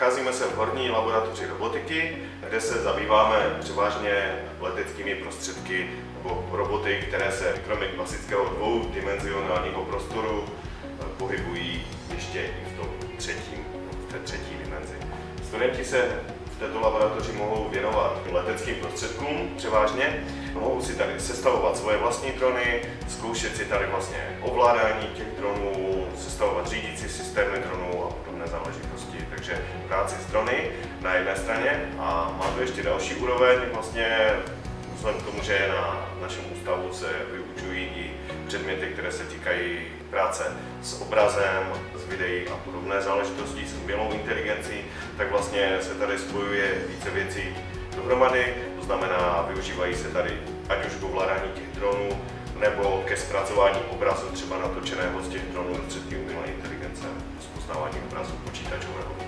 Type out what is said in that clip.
Nacházíme se v horní laboratoři robotiky, kde se zabýváme převážně leteckými prostředky nebo roboty, které se kromě klasického dvoudimenzionálního prostoru pohybují ještě i v té třetí dimenzi. Studenti se v této laboratoři mohou věnovat leteckým prostředkům převážně. Mohou si tady sestavovat svoje vlastní drony, zkoušet si tady vlastně ovládání těch dronů, sestavovat řídící systémy dronů a podobné záležitosti. Takže práci s drony na jedné straně a má to ještě další úroveň. Vlastně vzhledem k tomu, že na našem ústavu se vyučují i předměty, které se týkají práce s obrazem, s videí a podobné záležitosti, s umělou inteligencí, tak vlastně se tady spojuje více věcí dohromady, to znamená, využívají se tady ať už k ovládání těch dronů, nebo ke zpracování obrazu třeba natočeného z těch dronů prostředky umělé inteligence, rozpoznávání obrazu počítačového.